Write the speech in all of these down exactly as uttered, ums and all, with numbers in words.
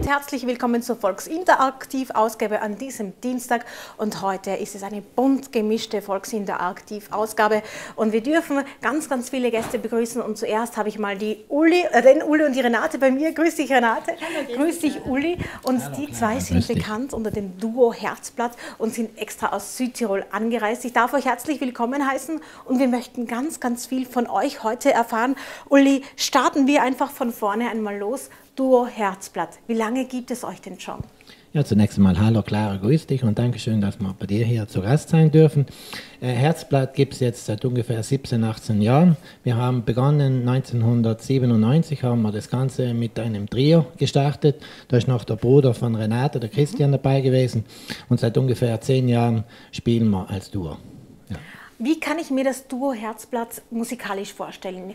herzlich willkommen zur Volksinteraktiv-Ausgabe an diesem Dienstag. Und heute ist es eine bunt gemischte Volksinteraktiv-Ausgabe. Und wir dürfen ganz, ganz viele Gäste begrüßen. Und zuerst habe ich mal die Uli, äh, den Uli und die Renate bei mir. Grüß dich, Renate. Hallo, grüß dich, Uli. Und Hallo, die zwei sind bekannt unter dem Duo Herzblatt und sind extra aus Südtirol angereist. Ich darf euch herzlich willkommen heißen und wir möchten ganz, ganz viel von euch heute erfahren. Uli, starten wir einfach von vorne einmal los. Duo Herzblatt. Wie lange gibt es euch denn schon? Ja, zunächst einmal hallo Clara, grüß dich und Dankeschön, dass wir bei dir hier zu Gast sein dürfen. Äh, Herzblatt gibt es jetzt seit ungefähr siebzehn, achtzehn Jahren. Wir haben begonnen neunzehnhundertsiebenundneunzig, haben wir das Ganze mit einem Trio gestartet. Da ist noch der Bruder von Renate, der Christian, dabei gewesen. Und seit ungefähr zehn Jahren spielen wir als Duo. Ja. Wie kann ich mir das Duo Herzblatt musikalisch vorstellen?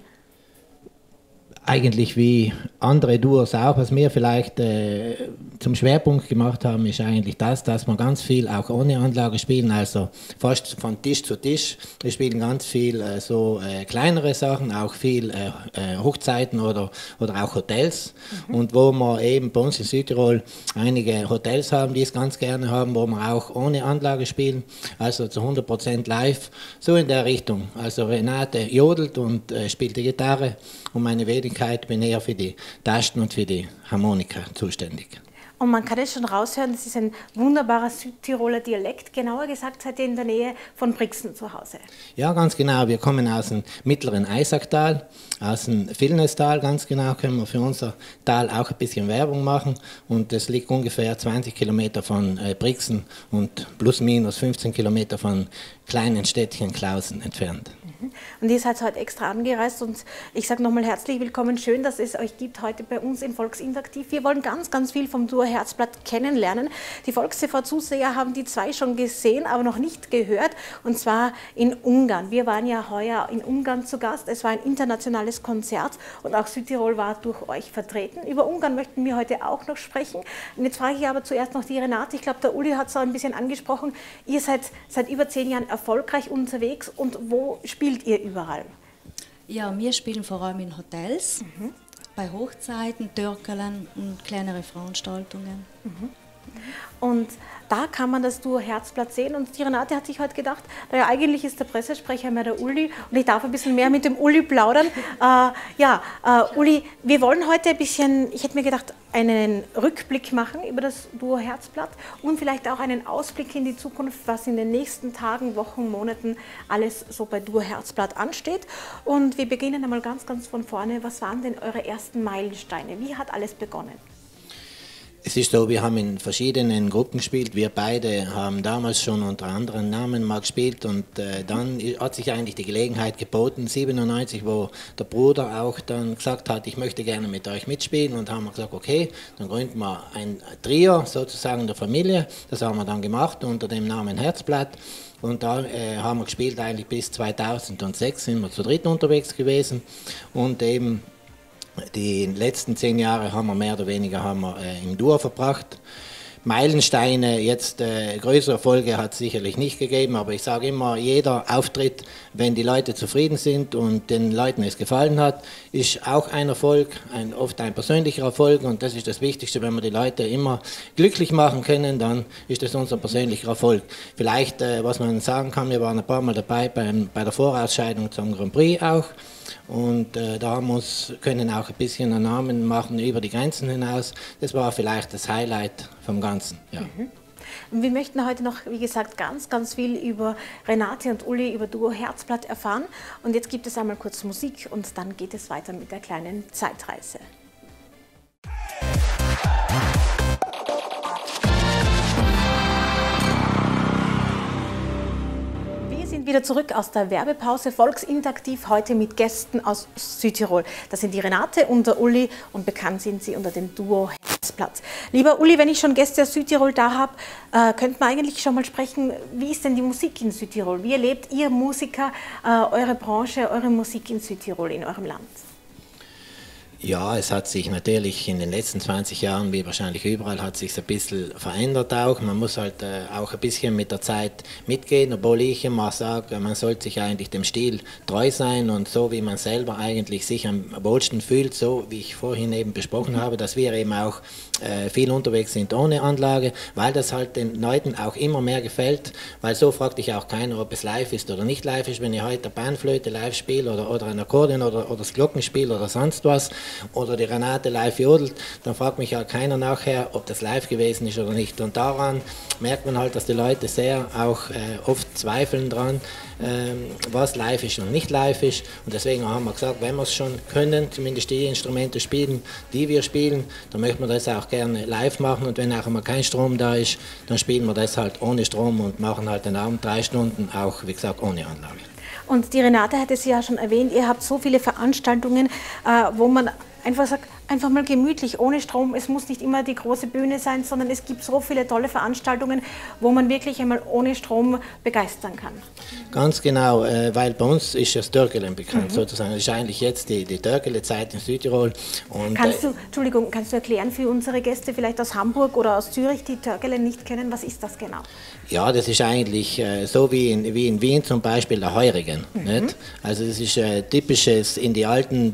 Eigentlich wie andere Duos auch, was wir vielleicht äh, zum Schwerpunkt gemacht haben, ist eigentlich das, dass wir ganz viel auch ohne Anlage spielen, also fast von Tisch zu Tisch. Wir spielen ganz viel äh, so äh, kleinere Sachen, auch viel äh, äh, Hochzeiten oder, oder auch Hotels. Mhm. Und wo wir eben bei uns in Südtirol einige Hotels haben, die es ganz gerne haben, wo wir auch ohne Anlage spielen, also zu hundert Prozent live, so in der Richtung. Also Renate jodelt und äh, spielt die Gitarre und meine Wenigkeit bin eher für die Tasten und für die Harmonika zuständig. Und man kann es schon raushören, das ist ein wunderbarer Südtiroler Dialekt. Genauer gesagt seid ihr in der Nähe von Brixen zu Hause. Ja, ganz genau. Wir kommen aus dem mittleren Eisacktal, aus dem Villnestal, ganz genau, können wir für unser Tal auch ein bisschen Werbung machen. Und das liegt ungefähr zwanzig Kilometer von äh, Brixen und plus minus fünfzehn Kilometer von kleinen Städtchen Klausen entfernt. Und ihr seid heute extra angereist und ich sage nochmal herzlich willkommen, schön, dass es euch gibt heute bei uns in Volksinteraktiv. Wir wollen ganz, ganz viel vom Duo Herzblatt kennenlernen. Die Volks-T V-Zuseher haben die zwei schon gesehen, aber noch nicht gehört, und zwar in Ungarn. Wir waren ja heuer in Ungarn zu Gast, es war ein internationales Konzert und auch Südtirol war durch euch vertreten. Über Ungarn möchten wir heute auch noch sprechen. Und jetzt frage ich aber zuerst noch die Renate, ich glaube, der Uli hat es auch ein bisschen angesprochen, ihr seid seit über zehn Jahren erfolgreich unterwegs und wo spielt ihr überall? Ja, wir spielen vor allem in Hotels, mhm. bei Hochzeiten, Türkelen und kleinere Veranstaltungen. Mhm. Und da kann man das Duo Herzblatt sehen und die Renate hat sich heute gedacht, naja, eigentlich ist der Pressesprecher mehr der Uli und ich darf ein bisschen mehr mit dem Uli plaudern. Äh, ja, äh, Uli, wir wollen heute ein bisschen, ich hätte mir gedacht, einen Rückblick machen über das Duo Herzblatt und vielleicht auch einen Ausblick in die Zukunft, was in den nächsten Tagen, Wochen, Monaten alles so bei Duo Herzblatt ansteht. Und wir beginnen einmal ganz, ganz von vorne. Was waren denn eure ersten Meilensteine? Wie hat alles begonnen? Es ist so, wir haben in verschiedenen Gruppen gespielt. Wir beide haben damals schon unter anderen Namen mal gespielt und äh, dann hat sich eigentlich die Gelegenheit geboten, siebenundneunzig, wo der Bruder auch dann gesagt hat, ich möchte gerne mit euch mitspielen, und haben wir gesagt, okay, dann gründen wir ein Trio sozusagen der Familie. Das haben wir dann gemacht unter dem Namen Herzblatt. Und da äh, haben wir gespielt eigentlich bis zweitausendsechs, sind wir zu dritt unterwegs gewesen und eben die letzten zehn Jahre haben wir mehr oder weniger haben wir, äh, im Duo verbracht. Meilensteine, jetzt äh, größere Erfolge hat es sicherlich nicht gegeben, aber ich sage immer, jeder Auftritt, wenn die Leute zufrieden sind und den Leuten es gefallen hat, ist auch ein Erfolg, ein, oft ein persönlicher Erfolg, und das ist das Wichtigste, wenn wir die Leute immer glücklich machen können, dann ist das unser persönlicher Erfolg. Vielleicht, äh, was man sagen kann, wir waren ein paar Mal dabei beim, bei der Vorausscheidung zum Grand Prix auch. Und äh, da haben wir uns, können auch ein bisschen einen Namen machen über die Grenzen hinaus. Das war vielleicht das Highlight vom Ganzen. Ja. Mhm. Und wir möchten heute noch, wie gesagt, ganz, ganz viel über Renate und Uli, über Duo Herzblatt erfahren. Und jetzt gibt es einmal kurz Musik und dann geht es weiter mit der kleinen Zeitreise. Wieder zurück aus der Werbepause, Volksinteraktiv, heute mit Gästen aus Südtirol. Das sind die Renate und der Uli und bekannt sind sie unter dem Duo Herzblatt. Lieber Uli, wenn ich schon Gäste aus Südtirol da habe, äh, könnte man eigentlich schon mal sprechen, wie ist denn die Musik in Südtirol? Wie erlebt ihr Musiker äh, eure Branche, eure Musik in Südtirol, in eurem Land? Ja, es hat sich natürlich in den letzten zwanzig Jahren, wie wahrscheinlich überall, hat sich ein bisschen verändert auch. Man muss halt äh, auch ein bisschen mit der Zeit mitgehen, obwohl ich immer sage, man sollte sich eigentlich dem Stil treu sein und so, wie man selber eigentlich sich am wohlsten fühlt, so wie ich vorhin eben besprochen habe, dass wir eben auch äh, viel unterwegs sind ohne Anlage, weil das halt den Leuten auch immer mehr gefällt, weil so fragt dich auch keiner, ob es live ist oder nicht live ist. Wenn ich heute eine Panflöte live spiele oder, oder ein Akkordeon oder, oder das Glockenspiel oder sonst was, oder die Renate live jodelt, dann fragt mich ja keiner nachher, ob das live gewesen ist oder nicht. Und daran merkt man halt, dass die Leute sehr auch äh, oft zweifeln dran, ähm, was live ist und nicht live ist. Und deswegen haben wir gesagt, wenn wir es schon können, zumindest die Instrumente spielen, die wir spielen, dann möchten wir das auch gerne live machen. Und wenn auch immer kein Strom da ist, dann spielen wir das halt ohne Strom und machen halt den Abend drei Stunden, auch wie gesagt ohne Anlage. Und die Renate hat es ja schon erwähnt, ihr habt so viele Veranstaltungen, äh, wo man einfach sagt, einfach mal gemütlich, ohne Strom. Es muss nicht immer die große Bühne sein, sondern es gibt so viele tolle Veranstaltungen, wo man wirklich einmal ohne Strom begeistern kann. Ganz genau, äh, weil bei uns ist das Törgelen bekannt, mhm. sozusagen. Das ist eigentlich jetzt die, die Törgele-Zeit in Südtirol. Und, kannst du, Entschuldigung, kannst du erklären für unsere Gäste, vielleicht aus Hamburg oder aus Zürich, die Törgele nicht kennen, was ist das genau? Ja, das ist eigentlich äh, so wie in, wie in Wien zum Beispiel der Heurigen. Mhm. Nicht? Also das ist äh, typisches in die alten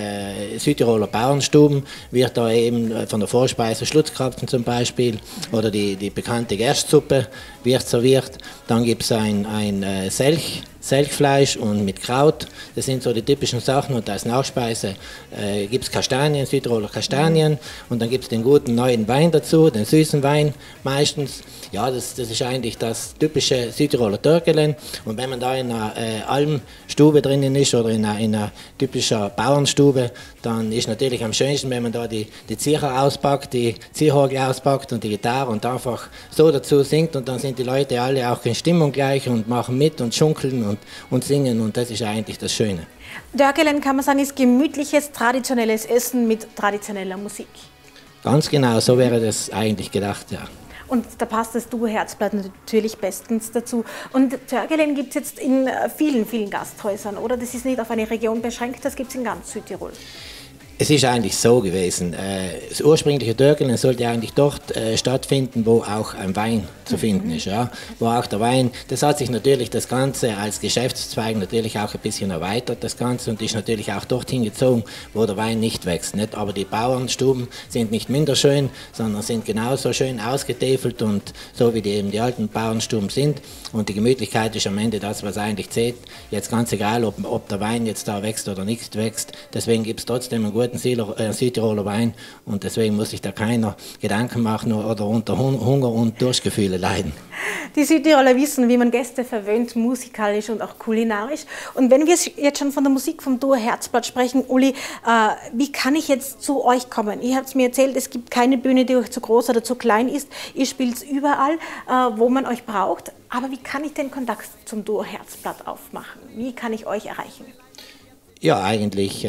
äh, Südtiroler Bauernstuben, wird da eben von der Vorspeise Schlutzkrapfen zum Beispiel mhm. oder die, die bekannte Gerstsuppe wird serviert. Dann gibt es ein, ein äh, Selch, Selchfleisch und mit Kraut, das sind so die typischen Sachen, und als Nachspeise äh, gibt es Kastanien, Südtiroler Kastanien, mhm. und dann gibt es den guten neuen Wein dazu, den süßen Wein meistens. Ja, das, das ist eigentlich das typische Südtiroler Törgelen, und wenn man da in einer äh, Almstube drinnen ist oder in einer, in einer typischen Bauernstube, dann ist natürlich am schönsten, wenn man da die, die Zieher auspackt, die Zierhorgel auspackt und die Gitarre und einfach so dazu singt, und dann sind die Leute alle auch in Stimmung gleich und machen mit und schunkeln und, und singen, und das ist eigentlich das Schöne. Törgelen, kann man sagen, ist gemütliches, traditionelles Essen mit traditioneller Musik. Ganz genau, so wäre das eigentlich gedacht, ja. Und da passt das Duo Herzblatt natürlich bestens dazu. Und Törgelen gibt es jetzt in vielen, vielen Gasthäusern, oder? Das ist nicht auf eine Region beschränkt, das gibt es in ganz Südtirol. Es ist eigentlich so gewesen, äh, das ursprüngliche Törgelen sollte eigentlich dort äh, stattfinden, wo auch ein Wein zu finden ist, ja? Wo auch der Wein, das hat sich natürlich das Ganze als Geschäftszweig natürlich auch ein bisschen erweitert, das Ganze, und ist natürlich auch dorthin gezogen, wo der Wein nicht wächst, nicht? Aber die Bauernstuben sind nicht minder schön, sondern sind genauso schön ausgetäfelt und so wie die, eben die alten Bauernstuben sind, und die Gemütlichkeit ist am Ende das, was eigentlich zählt, jetzt ganz egal, ob, ob der Wein jetzt da wächst oder nicht wächst, deswegen gibt es trotzdem einen guten Südtiroler Wein, und deswegen muss sich da keiner Gedanken machen oder unter Hunger und Durstgefühle leiden. Die Südtiroler wissen, wie man Gäste verwöhnt, musikalisch und auch kulinarisch. Und wenn wir jetzt schon von der Musik vom Duo Herzblatt sprechen, Uli, äh, wie kann ich jetzt zu euch kommen? Ihr habt es mir erzählt, es gibt keine Bühne, die euch zu groß oder zu klein ist. Ihr spielt überall, äh, wo man euch braucht. Aber wie kann ich den Kontakt zum Duo Herzblatt aufmachen? Wie kann ich euch erreichen? Ja, eigentlich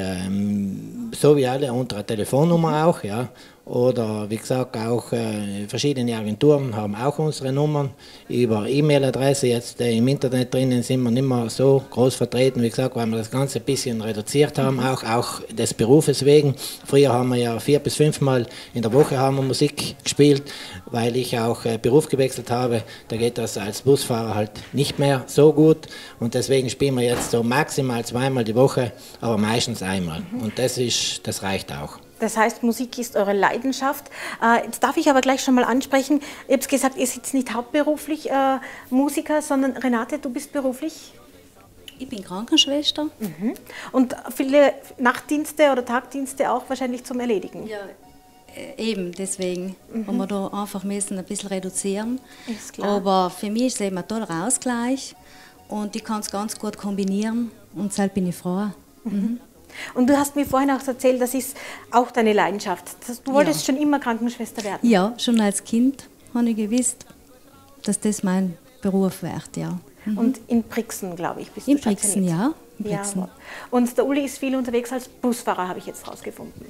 ähm, so wie alle unter einer Telefonnummer auch, ja. Oder wie gesagt, auch äh, verschiedene Agenturen haben auch unsere Nummern. Über E-Mail-Adresse jetzt äh, im Internet drinnen sind wir nicht mehr so groß vertreten, wie gesagt, weil wir das Ganze ein bisschen reduziert haben, auch, auch des Berufes wegen. Früher haben wir ja vier bis fünfmal in der Woche haben wir Musik gespielt, weil ich auch äh, Beruf gewechselt habe. Da geht das als Busfahrer halt nicht mehr so gut, und deswegen spielen wir jetzt so maximal zweimal die Woche, aber meistens einmal. Und das ist, das reicht auch. Das heißt, Musik ist eure Leidenschaft. Äh, jetzt darf ich aber gleich schon mal ansprechen, ihr habt gesagt, ihr seid nicht hauptberuflich äh, Musiker, sondern Renate, du bist beruflich? Ich bin Krankenschwester. Mhm. Und viele Nachtdienste oder Tagdienste auch wahrscheinlich zum Erledigen? Ja, äh, eben, deswegen mhm. haben wir da einfach müssen ein bisschen reduzieren. Ist klar. Aber für mich ist es eben ein toller Ausgleich, und ich kann es ganz gut kombinieren, und deshalb bin ich froh. Mhm. Mhm. Und du hast mir vorhin auch erzählt, das ist auch deine Leidenschaft. Du wolltest ja schon immer Krankenschwester werden? Ja, schon als Kind habe ich gewusst, dass das mein Beruf wird, ja. Mhm. Und in Brixen, glaube ich, bist in du Brixen, ja. In Brixen, ja. Und der Uli ist viel unterwegs als Busfahrer, habe ich jetzt rausgefunden.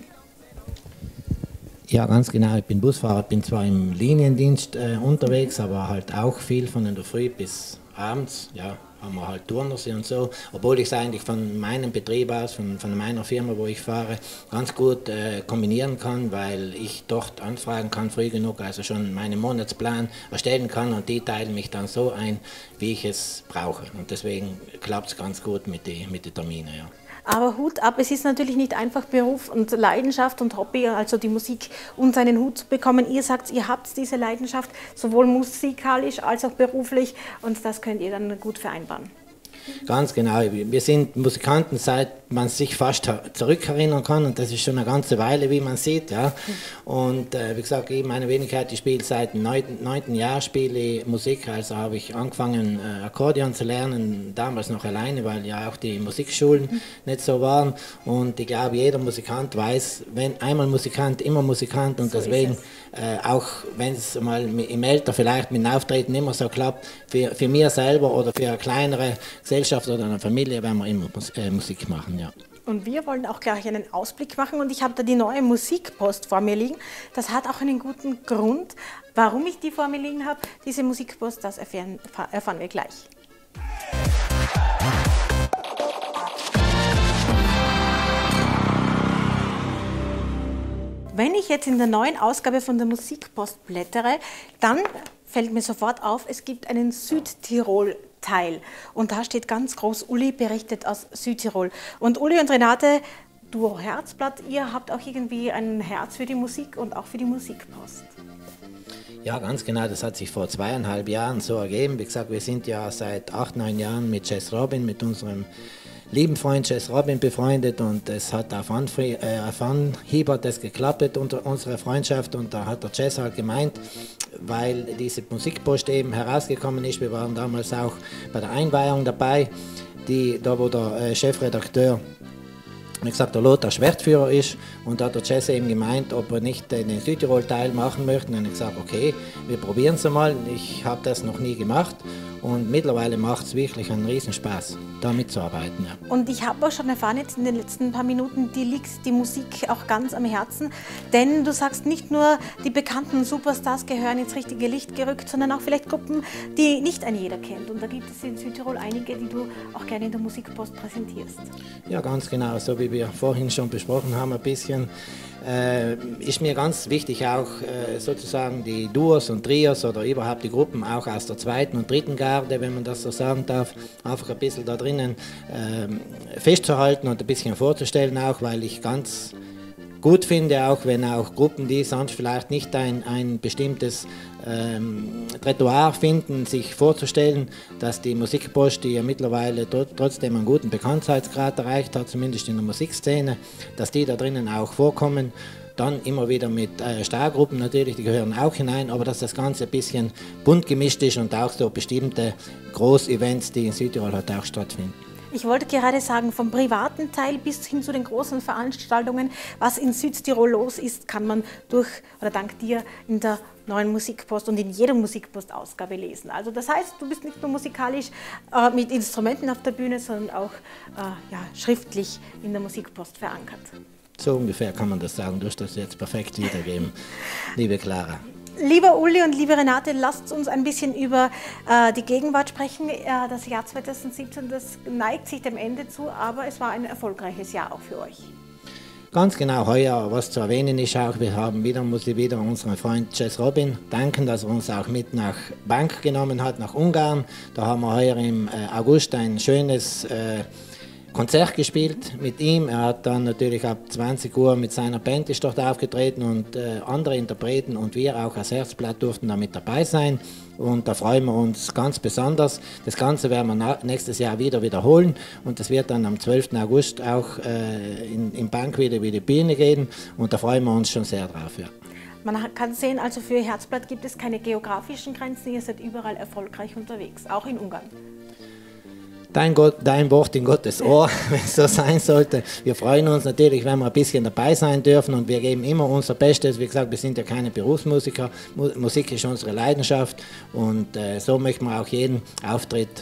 Ja, ganz genau. Ich bin Busfahrer, bin zwar im Liniendienst äh, unterwegs, aber halt auch viel von in der Früh bis abends, ja, haben wir halt Turners und so, obwohl ich es eigentlich von meinem Betrieb aus, von, von meiner Firma, wo ich fahre, ganz gut äh, kombinieren kann, weil ich dort anfragen kann früh genug, also schon meinen Monatsplan erstellen kann und die teilen mich dann so ein, wie ich es brauche. Und deswegen klappt es ganz gut mit den mit die Terminen. Ja. Aber Hut ab, es ist natürlich nicht einfach, Beruf und Leidenschaft und Hobby, also die Musik unter einen Hut zu bekommen. Ihr sagt, ihr habt diese Leidenschaft, sowohl musikalisch als auch beruflich, und das könnt ihr dann gut vereinbaren. Ganz genau. Wir sind Musikanten, seit man sich fast zurückerinnern kann, und das ist schon eine ganze Weile, wie man sieht. Ja. Und äh, wie gesagt, ich meine Wenigkeit, ich spiele seit dem neunten Jahr spiele ich Musik, also habe ich angefangen äh, Akkordeon zu lernen, damals noch alleine, weil ja auch die Musikschulen mhm. nicht so waren. Und ich glaube, jeder Musikant weiß, wenn einmal Musikant, immer Musikant, und so deswegen äh, auch wenn es mal im Alter vielleicht mit dem Auftreten immer so klappt, für, für mich selber oder für eine kleinere Gesellschaft oder eine Familie werden wir immer äh, Musik machen, ja. Und wir wollen auch gleich einen Ausblick machen, und ich habe da die neue Musikpost vor mir liegen. Das hat auch einen guten Grund, warum ich die vor mir liegen habe. Diese Musikpost, das erfahren, erfahren wir gleich. Wenn ich jetzt in der neuen Ausgabe von der Musikpost blättere, dann fällt mir sofort auf, es gibt einen Südtirol-Teil. Und da steht ganz groß, Uli berichtet aus Südtirol. Und Uli und Renate, Duo Herzblatt, ihr habt auch irgendwie ein Herz für die Musik und auch für die Musikpost. Ja, ganz genau, das hat sich vor zweieinhalb Jahren so ergeben. Wie gesagt, wir sind ja seit acht, neun Jahren mit Jazz Robin, mit unserem lieben Freund Jazz Robin befreundet, und es hat auf Anhieb äh, das geklappt unter unserer Freundschaft, und da hat der Jazz halt gemeint, weil diese Musikpost eben herausgekommen ist, wir waren damals auch bei der Einweihung dabei, die, da wo der äh, Chefredakteur, wie gesagt, der Lothar Schwertführer ist, und da hat der Jazz eben gemeint, ob wir nicht den Südtirol-Teil machen möchten. Und ich gesagt, okay, wir probieren es einmal. Ich habe das noch nie gemacht, und mittlerweile macht es wirklich einen Riesenspaß, da mitzuarbeiten. Ja. Und ich habe auch schon erfahren jetzt in den letzten paar Minuten, dir liegt die Musik auch ganz am Herzen, denn du sagst, nicht nur die bekannten Superstars gehören ins richtige Licht gerückt, sondern auch vielleicht Gruppen, die nicht ein jeder kennt. Und da gibt es in Südtirol einige, die du auch gerne in der Musikpost präsentierst. Ja, ganz genau, so wie wir vorhin schon besprochen haben, ein bisschen. Äh, ist mir ganz wichtig auch äh, sozusagen die Duos und Trios oder überhaupt die Gruppen auch aus der zweiten und dritten Garde, wenn man das so sagen darf, einfach ein bisschen da drinnen äh, festzuhalten und ein bisschen vorzustellen auch, weil ich ganz gut finde, auch wenn auch Gruppen, die sonst vielleicht nicht ein, ein bestimmtes ähm, Repertoire finden, sich vorzustellen, dass die Musikpost, die ja mittlerweile tr trotzdem einen guten Bekanntheitsgrad erreicht hat, zumindest in der Musikszene, dass die da drinnen auch vorkommen. Dann immer wieder mit äh, Stargruppen natürlich, die gehören auch hinein, aber dass das Ganze ein bisschen bunt gemischt ist und auch so bestimmte Großevents, die in Südtirol halt auch stattfinden. Ich wollte gerade sagen, vom privaten Teil bis hin zu den großen Veranstaltungen, was in Südtirol los ist, kann man durch oder dank dir in der neuen Musikpost und in jeder Musikpost-Ausgabe lesen. Also das heißt, du bist nicht nur musikalisch äh, mit Instrumenten auf der Bühne, sondern auch äh, ja, schriftlich in der Musikpost verankert. So ungefähr kann man das sagen. Du hast das jetzt perfekt wiedergeben, liebe Clara. Lieber Uli und liebe Renate, lasst uns ein bisschen über äh, die Gegenwart sprechen. Äh, das Jahr zweitausendsiebzehn, das neigt sich dem Ende zu, aber es war ein erfolgreiches Jahr auch für euch. Ganz genau, heuer, was zu erwähnen ist auch, wir haben wieder, muss ich wieder unseren Freund Jazz Robin danken, dass er uns auch mit nach Bank genommen hat, nach Ungarn. Da haben wir heuer im äh, August ein schönes äh, Konzert gespielt mit ihm. Er hat dann natürlich ab zwanzig Uhr mit seiner Band ist dort aufgetreten, und äh, andere Interpreten und wir auch als Herzblatt durften da mit dabei sein, und da freuen wir uns ganz besonders. Das Ganze werden wir nächstes Jahr wieder wiederholen, und das wird dann am zwölften August auch äh, in, in Bank wieder über die Bühne gehen, und da freuen wir uns schon sehr drauf. Ja. Man kann sehen, also für Herzblatt gibt es keine geografischen Grenzen, ihr seid überall erfolgreich unterwegs, auch in Ungarn. Dein, Gott, dein Wort in Gottes Ohr, wenn es so sein sollte. Wir freuen uns natürlich, wenn wir ein bisschen dabei sein dürfen, und wir geben immer unser Bestes. Wie gesagt, wir sind ja keine Berufsmusiker, Musik ist unsere Leidenschaft, und äh, so möchten wir auch jeden Auftritt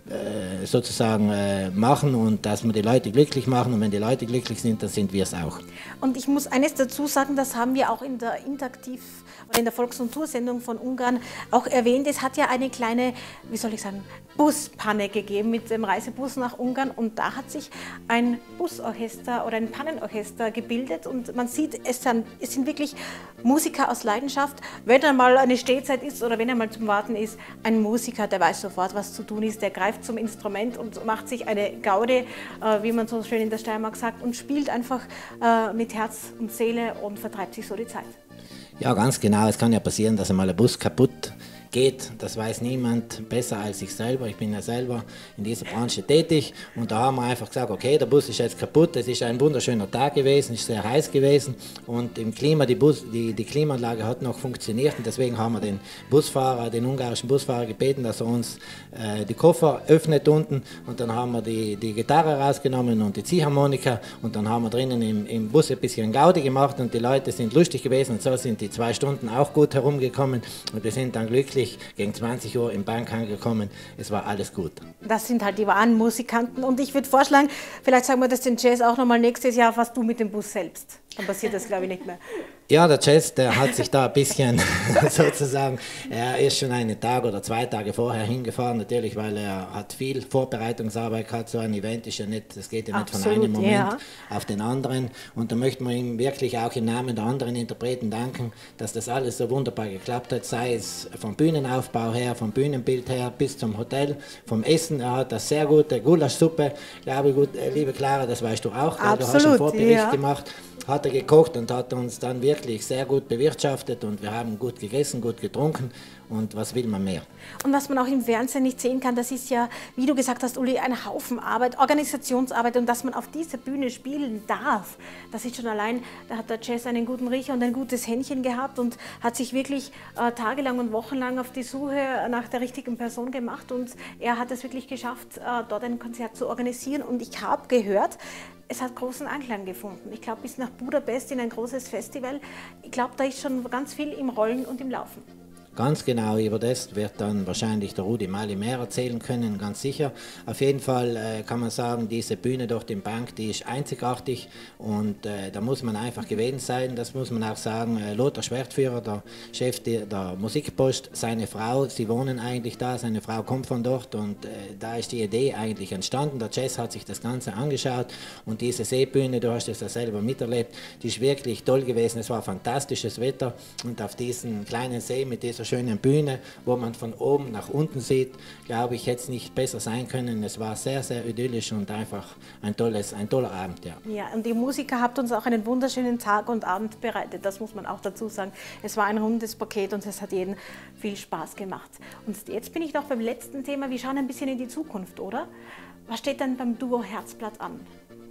äh, sozusagen äh, machen und dass wir die Leute glücklich machen. Und wenn die Leute glücklich sind, dann sind wir es auch. Und ich muss eines dazu sagen, das haben wir auch in der Interaktiv- oder in der Volks- und Toursendung von Ungarn auch erwähnt. Es hat ja eine kleine, wie soll ich sagen, Buspanne gegeben mit dem Reisebus nach Ungarn und da hat sich ein Busorchester oder ein Pannenorchester gebildet und man sieht, es sind, es sind wirklich Musiker aus Leidenschaft. Wenn einmal eine Stehzeit ist oder wenn einmal zum Warten ist, ein Musiker, der weiß sofort, was zu tun ist, der greift zum Instrument und macht sich eine Gaude, äh, wie man so schön in der Steiermark sagt, und spielt einfach äh, mit Herz und Seele und vertreibt sich so die Zeit. Ja, ganz genau. Es kann ja passieren, dass einmal ein Bus kaputt geht. Das weiß niemand besser als ich selber. Ich bin ja selber in dieser Branche tätig und da haben wir einfach gesagt, okay, der Bus ist jetzt kaputt. Es ist ein wunderschöner Tag gewesen, es ist sehr heiß gewesen und im Klima, die, Bus, die, die Klimaanlage hat noch funktioniert und deswegen haben wir den Busfahrer, den ungarischen Busfahrer gebeten, dass er uns äh, die Koffer öffnet unten und dann haben wir die, die Gitarre rausgenommen und die Ziehharmonika und dann haben wir drinnen im, im Bus ein bisschen Gaudi gemacht und die Leute sind lustig gewesen und so sind die zwei Stunden auch gut herumgekommen und wir sind dann glücklich gegen zwanzig Uhr im Bank angekommen. Es war alles gut. Das sind halt die wahren Musikanten und ich würde vorschlagen, vielleicht sagen wir das den Jazz auch nochmal nächstes Jahr, fast du mit dem Bus selbst. Dann passiert das, glaube ich, nicht mehr. Ja, der Jazz, der hat sich da ein bisschen sozusagen, er ist schon einen Tag oder zwei Tage vorher hingefahren, natürlich, weil er hat viel Vorbereitungsarbeit gehabt, so ein Event ist ja nicht, das geht ja nicht Absolut, von einem Moment ja. auf den anderen und da möchten wir ihm wirklich auch im Namen der anderen Interpreten danken, dass das alles so wunderbar geklappt hat, sei es vom Bühnenaufbau her, vom Bühnenbild her bis zum Hotel, vom Essen, er hat das sehr gute Gulaschsuppe, glaube ich, gut, liebe Clara, das weißt du auch, Absolut, du hast einen Vorbericht ja. gemacht, hat er gekocht und hat uns dann wirklich sehr gut bewirtschaftet und wir haben gut gegessen, gut getrunken und was will man mehr? Und was man auch im Fernsehen nicht sehen kann, das ist ja, wie du gesagt hast, Uli, ein Haufen Arbeit, Organisationsarbeit und dass man auf dieser Bühne spielen darf, das ist schon allein, da hat der Jazz einen guten Riecher und ein gutes Händchen gehabt und hat sich wirklich äh, tagelang und wochenlang auf die Suche nach der richtigen Person gemacht und er hat es wirklich geschafft, äh, dort ein Konzert zu organisieren und ich habe gehört, es hat großen Anklang gefunden. Ich glaube, bis nach Budapest in ein großes Festival. Ich glaube, da ist schon ganz viel im Rollen und im Laufen. Ganz genau, über das wird dann wahrscheinlich der Rudi Mali mehr erzählen können, ganz sicher. Auf jeden Fall äh, kann man sagen, diese Bühne dort im Bank, die ist einzigartig und äh, da muss man einfach gewesen sein, das muss man auch sagen. Äh, Lothar Schwertführer, der Chef der, der Musikpost, seine Frau, sie wohnen eigentlich da, seine Frau kommt von dort und äh, da ist die Idee eigentlich entstanden. Der Jazz hat sich das Ganze angeschaut und diese Seebühne, du hast es ja selber miterlebt, die ist wirklich toll gewesen, es war fantastisches Wetter und auf diesem kleinen See mit dieser schönen Bühne, wo man von oben nach unten sieht, glaube ich, hätte es nicht besser sein können. Es war sehr, sehr idyllisch und einfach ein, tolles, ein toller Abend. Ja. Ja, und die Musiker habt uns auch einen wunderschönen Tag und Abend bereitet, das muss man auch dazu sagen. Es war ein rundes Paket und es hat jedem viel Spaß gemacht. Und jetzt bin ich noch beim letzten Thema, wir schauen ein bisschen in die Zukunft, oder? Was steht denn beim Duo Herzblatt an?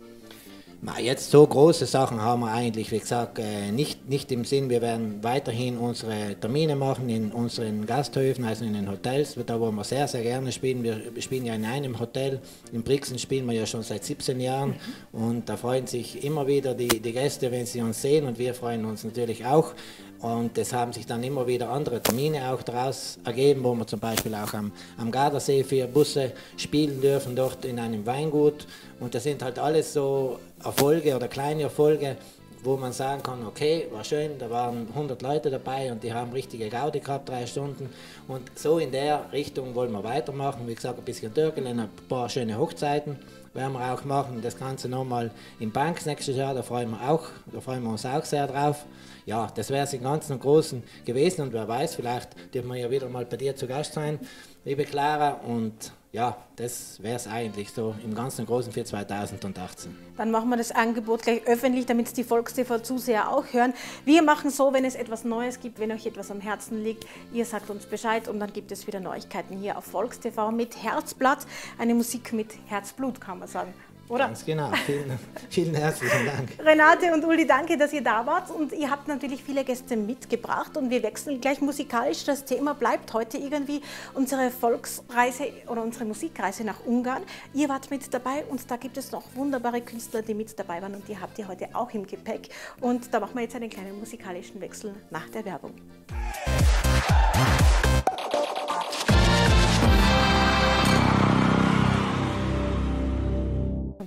Na, jetzt so große Sachen haben wir eigentlich, wie gesagt, äh, nicht, nicht im Sinn. Wir werden weiterhin unsere Termine machen in unseren Gasthöfen, also in den Hotels, da wo wir sehr, sehr gerne spielen. Wir spielen ja in einem Hotel, in Brixen spielen wir ja schon seit siebzehn Jahren mhm. und da freuen sich immer wieder die, die Gäste, wenn sie uns sehen und wir freuen uns natürlich auch. Und es haben sich dann immer wieder andere Termine auch daraus ergeben, wo wir zum Beispiel auch am, am Gardasee für Busse spielen dürfen, dort in einem Weingut. Und das sind halt alles so Erfolge oder kleine Erfolge, wo man sagen kann, okay, war schön, da waren hundert Leute dabei und die haben richtige Gaudi gehabt, drei Stunden. Und so in der Richtung wollen wir weitermachen. Wie gesagt, ein bisschen Türkelen, ein paar schöne Hochzeiten werden wir auch machen. Das Ganze nochmal im Bank nächstes Jahr, da freuen wir, auch, da freuen wir uns auch sehr drauf. Ja, das wäre es im Ganzen und Großen gewesen und wer weiß, vielleicht dürfen wir ja wieder mal bei dir zu Gast sein, liebe Clara. Und ja, das wäre es eigentlich so im Ganzen und Großen für zweitausendachtzehn. Dann machen wir das Angebot gleich öffentlich, damit es die Volks-T V-Zuseher auch hören. Wir machen so, wenn es etwas Neues gibt, wenn euch etwas am Herzen liegt, ihr sagt uns Bescheid und dann gibt es wieder Neuigkeiten hier auf Volks-T V mit Herzblatt, eine Musik mit Herzblut, kann man sagen. Oder? Ganz genau. Vielen, vielen herzlichen Dank. Renate und Uli, danke, dass ihr da wart. Und ihr habt natürlich viele Gäste mitgebracht. Und wir wechseln gleich musikalisch. Das Thema bleibt heute irgendwie unsere Volksreise oder unsere Musikreise nach Ungarn. Ihr wart mit dabei und da gibt es noch wunderbare Künstler, die mit dabei waren. Und die habt ihr heute auch im Gepäck. Und da machen wir jetzt einen kleinen musikalischen Wechsel nach der Werbung.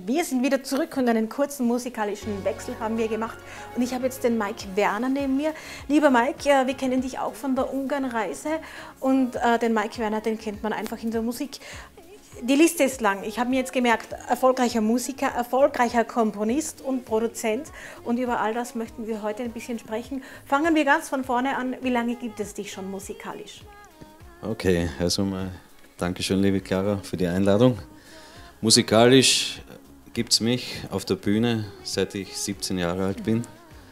Wir sind wieder zurück und einen kurzen musikalischen Wechsel haben wir gemacht. Und ich habe jetzt den Mike Werner neben mir. Lieber Mike, wir kennen dich auch von der Ungarn-Reise. Und äh, den Mike Werner, den kennt man einfach in der Musik. Die Liste ist lang. Ich habe mir jetzt gemerkt, erfolgreicher Musiker, erfolgreicher Komponist und Produzent. Und über all das möchten wir heute ein bisschen sprechen. Fangen wir ganz von vorne an. Wie lange gibt es dich schon musikalisch? Okay, also mal Dankeschön, liebe Clara, für die Einladung. Musikalisch gibt es mich auf der Bühne, seit ich siebzehn Jahre alt bin.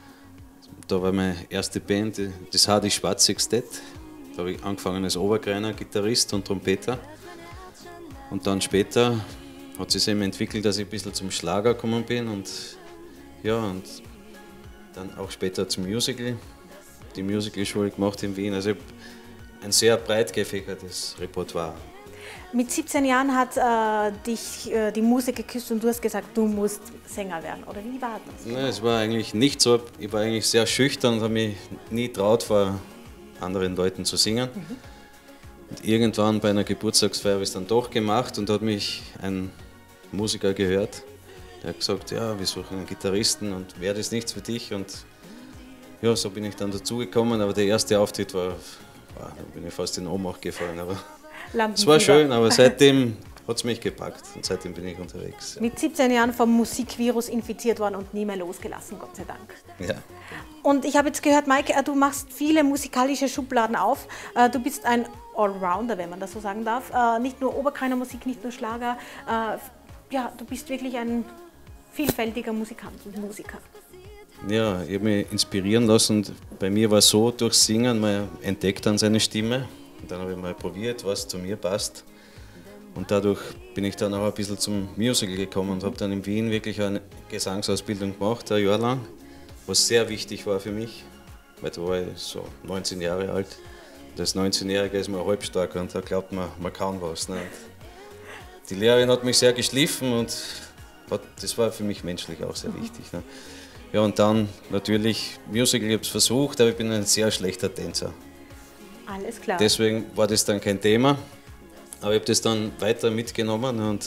Da war meine erste Band, das Hardy Schwarz Sextett. Da habe ich angefangen als Obergreiner, Gitarrist und Trompeter. Und dann später hat sich eben entwickelt, dass ich ein bisschen zum Schlager gekommen bin und ja, und dann auch später zum Musical, die Musicalschule gemacht in Wien. Also ich habe ein sehr breit gefächertes Repertoire. Mit siebzehn Jahren hat äh, dich äh, die Musik geküsst und du hast gesagt, du musst Sänger werden. Oder wie war das? Nein, es war eigentlich nicht so. Ich war eigentlich sehr schüchtern und habe mich nie traut, vor anderen Leuten zu singen. Mhm. Und irgendwann bei einer Geburtstagsfeier habe ich es dann doch gemacht und hat mich ein Musiker gehört. Der hat gesagt, ja, wir suchen einen Gitarristen und wäre das nichts für dich? Und ja, so bin ich dann dazugekommen, aber der erste Auftritt war, war da bin ich fast in Ohnmacht gefallen. Aber es war schön, aber seitdem hat es mich gepackt und seitdem bin ich unterwegs. Ja. Mit siebzehn Jahren vom Musikvirus infiziert worden und nie mehr losgelassen, Gott sei Dank. Ja. Und ich habe jetzt gehört, Mike, du machst viele musikalische Schubladen auf. Du bist ein Allrounder, wenn man das so sagen darf. Nicht nur Oberkreiner Musik, nicht nur Schlager. Ja, du bist wirklich ein vielfältiger Musikant und Musiker. Ja, ich habe mich inspirieren lassen und bei mir war es so, durch Singen, man entdeckt dann seine Stimme. Und dann habe ich mal probiert, was zu mir passt. Und dadurch bin ich dann auch ein bisschen zum Musical gekommen und habe dann in Wien wirklich eine Gesangsausbildung gemacht, ein Jahr lang, was sehr wichtig war für mich, weil da war ich so neunzehn Jahre alt. Und als neunzehnjähriger ist man halbstark und da glaubt man, man kann was. Ne? Die Lehrerin hat mich sehr geschliffen und hat, das war für mich menschlich auch sehr wichtig. Ne? Ja, und dann natürlich Musical, ich habe es versucht, aber ich bin ein sehr schlechter Tänzer. Alles klar. Deswegen war das dann kein Thema, aber ich habe das dann weiter mitgenommen und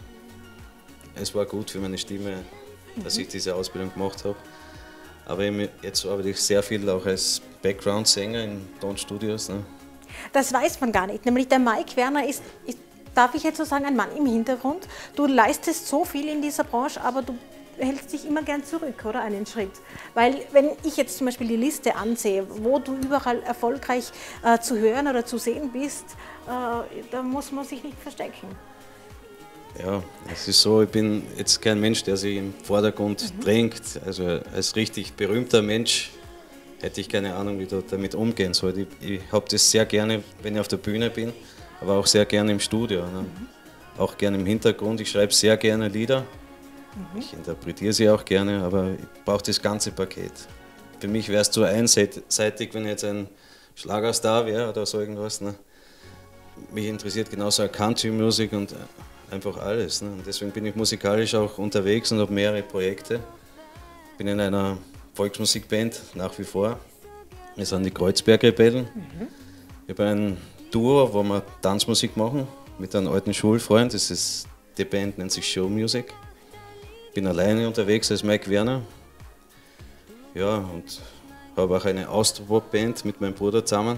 es war gut für meine Stimme, dass ich diese Ausbildung gemacht habe. Aber jetzt arbeite ich sehr viel auch als Background-Sänger in Tonstudios. Ne? Das weiß man gar nicht, nämlich der Mike Werner ist, ist, darf ich jetzt so sagen, ein Mann im Hintergrund. Du leistest so viel in dieser Branche, aber du hältst dich immer gern zurück, oder einen Schritt. Weil wenn ich jetzt zum Beispiel die Liste ansehe, wo du überall erfolgreich äh, zu hören oder zu sehen bist, äh, da muss man sich nicht verstecken. Ja, es ist so, ich bin jetzt kein Mensch, der sich im Vordergrund mhm. drängt. Also als richtig berühmter Mensch hätte ich keine Ahnung, wie ich damit umgehen soll. Ich, ich habe das sehr gerne, wenn ich auf der Bühne bin, aber auch sehr gerne im Studio. Ne? Mhm. Auch gerne im Hintergrund. Ich schreibe sehr gerne Lieder. Mhm. Ich interpretiere sie auch gerne, aber ich brauche das ganze Paket. Für mich wäre es zu einseitig, wenn ich jetzt ein Schlagerstar wäre oder so irgendwas. Ne? Mich interessiert genauso Country-Musik und einfach alles. Ne? Und deswegen bin ich musikalisch auch unterwegs und habe mehrere Projekte. Ich bin in einer Volksmusikband nach wie vor. Wir sind die Kreuzberg-Rebellen. Mhm. Ich habe ein Duo, wo wir Tanzmusik machen mit einem alten Schulfreund. Das ist, die Band nennt sich Show Music. Ich bin alleine unterwegs als Mike Werner. Ja, und habe auch eine Austropop-Band mit meinem Bruder zusammen.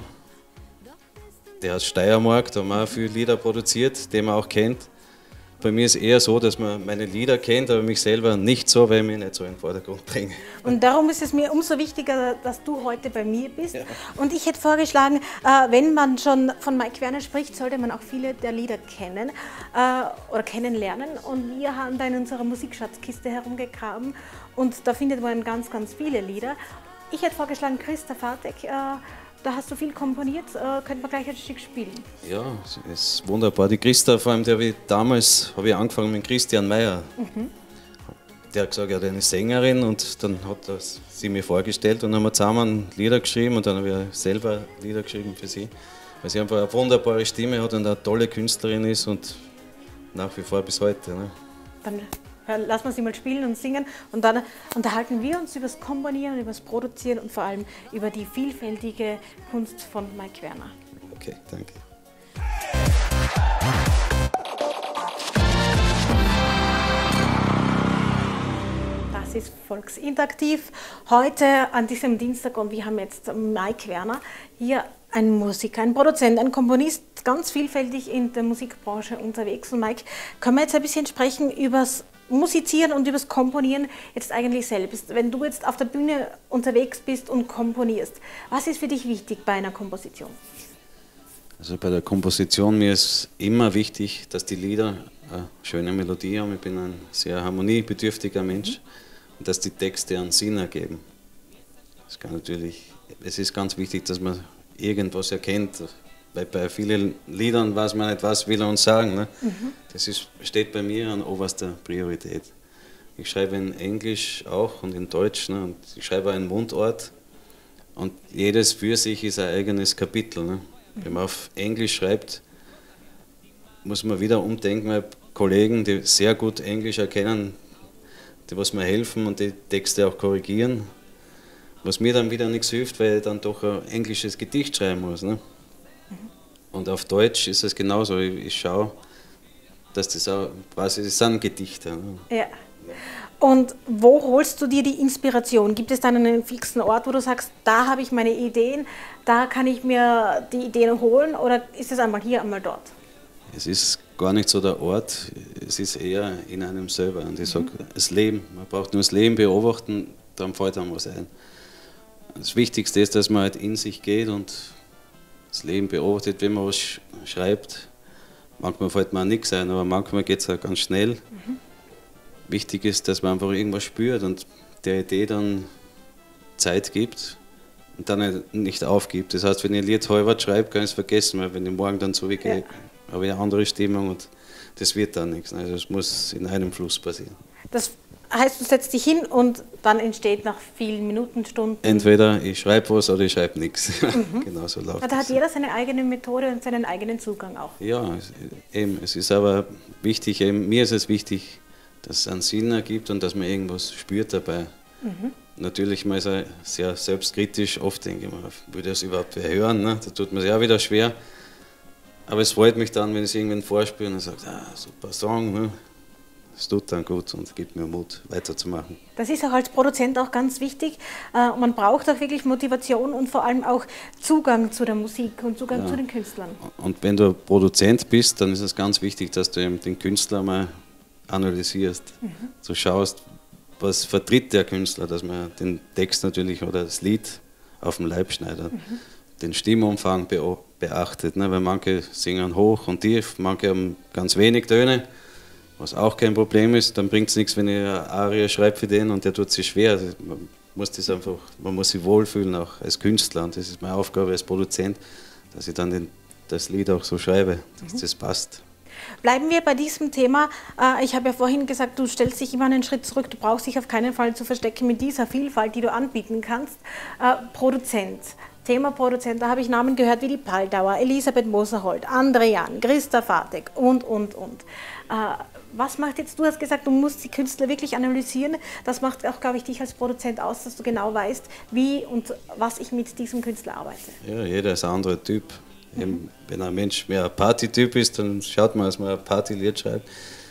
Der aus Steiermark, da haben wir auch viele Lieder produziert, die man auch kennt. Bei mir ist es eher so, dass man meine Lieder kennt, aber mich selber nicht so, weil ich mich nicht so in den Vordergrund bringe. Und darum ist es mir umso wichtiger, dass du heute bei mir bist. Ja. Und ich hätte vorgeschlagen, wenn man schon von Mike Werner spricht, sollte man auch viele der Lieder kennen oder kennenlernen. Und wir haben da in unserer Musikschatzkiste herumgegraben und da findet man ganz, ganz viele Lieder. Ich hätte vorgeschlagen, Christa Fartek, da hast du viel komponiert, äh, könnte man gleich ein Stück spielen. Ja, es ist wunderbar. Die Christa, vor allem, der habe ich damals habe ich angefangen mit Christian Meyer. Mhm. Der hat gesagt, er hat eine Sängerin und dann hat er sie mir vorgestellt und dann haben wir zusammen Lieder geschrieben und dann habe ich selber Lieder geschrieben für sie. Weil sie einfach eine wunderbare Stimme hat und eine tolle Künstlerin ist und nach wie vor bis heute. Ne? Dann lassen wir sie mal spielen und singen und dann unterhalten wir uns über das Komponieren, über das Produzieren und vor allem über die vielfältige Kunst von Mike Werner. Okay, danke. ist Volksinteraktiv. Heute an diesem Dienstag und wir haben jetzt Mike Werner hier, ein Musiker, ein Produzent, ein Komponist, ganz vielfältig in der Musikbranche unterwegs. Und Mike, können wir jetzt ein bisschen sprechen übers Musizieren und übers Komponieren jetzt eigentlich selbst? Wenn du jetzt auf der Bühne unterwegs bist und komponierst, was ist für dich wichtig bei einer Komposition? Also bei der Komposition, mir ist immer wichtig, dass die Lieder eine schöne Melodie haben. Ich bin ein sehr harmoniebedürftiger Mensch, mhm. und dass die Texte einen Sinn ergeben. Das kann natürlich, es ist ganz wichtig, dass man irgendwas erkennt, weil bei vielen Liedern weiß man nicht, was will er uns sagen. Ne? Mhm. Das ist, steht bei mir an oberster Priorität. Ich schreibe in Englisch auch und in Deutsch, ne? Und ich schreibe einen Mundart und jedes für sich ist ein eigenes Kapitel. Ne? Mhm. Wenn man auf Englisch schreibt, muss man wieder umdenken, weil Kollegen, die sehr gut Englisch erkennen, die was mir helfen und die Texte auch korrigieren, was mir dann wieder nichts hilft, weil ich dann doch ein englisches Gedicht schreiben muss. Ne? Mhm. Und auf Deutsch ist es genauso. Ich, ich schaue, dass das auch quasi, das sind Gedichte. Ne? Ja. Und wo holst du dir die Inspiration? Gibt es dann einen fixen Ort, wo du sagst, da habe ich meine Ideen, da kann ich mir die Ideen holen, oder ist es einmal hier, einmal dort? Es ist gar nicht so der Ort, es ist eher in einem selber. Und ich sage, das Leben, man braucht nur das Leben beobachten, dann fällt einem was ein. Das Wichtigste ist, dass man halt in sich geht und das Leben beobachtet, wenn man was schreibt. Manchmal fällt mir auch nichts ein, aber manchmal geht es halt ganz schnell. Mhm. Wichtig ist, dass man einfach irgendwas spürt und der Idee dann Zeit gibt und dann nicht aufgibt. Das heißt, wenn ich ein Lied halbert schreibe, kann ich es vergessen, weil wenn ich morgen dann zurückgehe, ja. habe ich eine andere Stimmung und das wird dann nichts. Also es muss in einem Fluss passieren. Das heißt, du setzt dich hin und dann entsteht nach vielen Minuten, Stunden... Entweder ich schreibe was oder ich schreibe nichts. Mhm. Genau so läuft da hat jeder seine eigene Methode und seinen eigenen Zugang auch. Ja, es, eben, es ist aber wichtig, eben, mir ist es wichtig, dass es einen Sinn ergibt und dass man irgendwas spürt dabei. Mhm. Natürlich, man ist auch sehr selbstkritisch, oft denke ich mir, würde das überhaupt wer hören, ne? Da tut man sich auch wieder schwer. Aber es freut mich dann, wenn ich es irgendwann vorspiele und sage, ah, super Song, ne? Das tut dann gut und gibt mir Mut, weiterzumachen. Das ist auch als Produzent auch ganz wichtig. Man braucht auch wirklich Motivation und vor allem auch Zugang zu der Musik und Zugang ja. zu den Künstlern. Und wenn du Produzent bist, dann ist es ganz wichtig, dass du eben den Künstler mal analysierst. Mhm. Du schaust, was vertritt der Künstler, dass man den Text natürlich oder das Lied auf dem Leib schneidet. Mhm. Den Stimmumfang beachtet, ne? Weil manche singen hoch und tief, manche haben ganz wenig Töne. Was auch kein Problem ist, dann bringt es nichts, wenn ich eine Arie schreibe für den und der tut sich schwer. Also man muss das einfach, man muss sich wohlfühlen auch als Künstler und das ist meine Aufgabe als Produzent, dass ich dann den, das Lied auch so schreibe, dass mhm. das passt. Bleiben wir bei diesem Thema. Ich habe ja vorhin gesagt, du stellst dich immer einen Schritt zurück, du brauchst dich auf keinen Fall zu verstecken mit dieser Vielfalt, die du anbieten kannst. Produzent. Thema Produzent, da habe ich Namen gehört wie die Paldauer, Elisabeth Moserhold, Andrian, Christa Fatek und, und, und. Was macht jetzt, du hast gesagt, du musst die Künstler wirklich analysieren. Das macht auch, glaube ich, dich als Produzent aus, dass du genau weißt, wie und was ich mit diesem Künstler arbeite. Ja, jeder ist ein anderer Typ. Mhm. Eben, wenn ein Mensch mehr ein Partytyp ist, dann schaut man, dass man ein Partylied schreibt.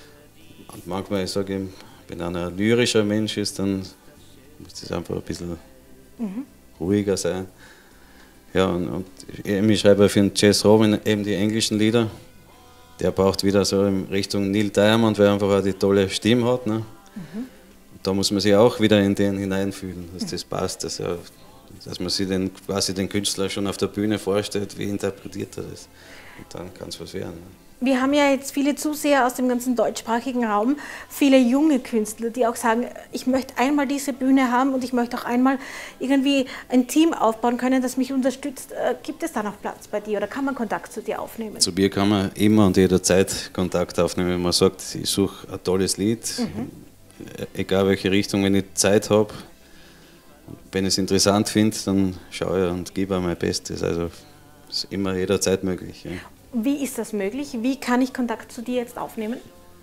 Und manchmal, ich sage ihm, wenn einer ein lyrischer Mensch ist, dann muss das einfach ein bisschen mhm. ruhiger sein. Ja, und, und ich schreibe für den Jess Robin eben die englischen Lieder. Der braucht wieder so in Richtung Neil Diamond, weil er einfach auch die tolle Stimme hat. Ne? Mhm. Da muss man sich auch wieder in den hineinfühlen, dass das passt, dass, er, dass man sich den, quasi den Künstler schon auf der Bühne vorstellt, wie interpretiert er das. Und dann kann es was werden. Ne? Wir haben ja jetzt viele Zuseher aus dem ganzen deutschsprachigen Raum, viele junge Künstler, die auch sagen, ich möchte einmal diese Bühne haben und ich möchte auch einmal irgendwie ein Team aufbauen können, das mich unterstützt. Gibt es da noch Platz bei dir oder kann man Kontakt zu dir aufnehmen? Zu mir kann man immer und jederzeit Kontakt aufnehmen, wenn man sagt, ich suche ein tolles Lied, mhm. egal welche Richtung, wenn ich Zeit habe. Wenn ich es interessant finde, dann schaue ich und gebe mein Bestes. Also ist immer jederzeit möglich. Ja. Wie ist das möglich? Wie kann ich Kontakt zu dir jetzt aufnehmen?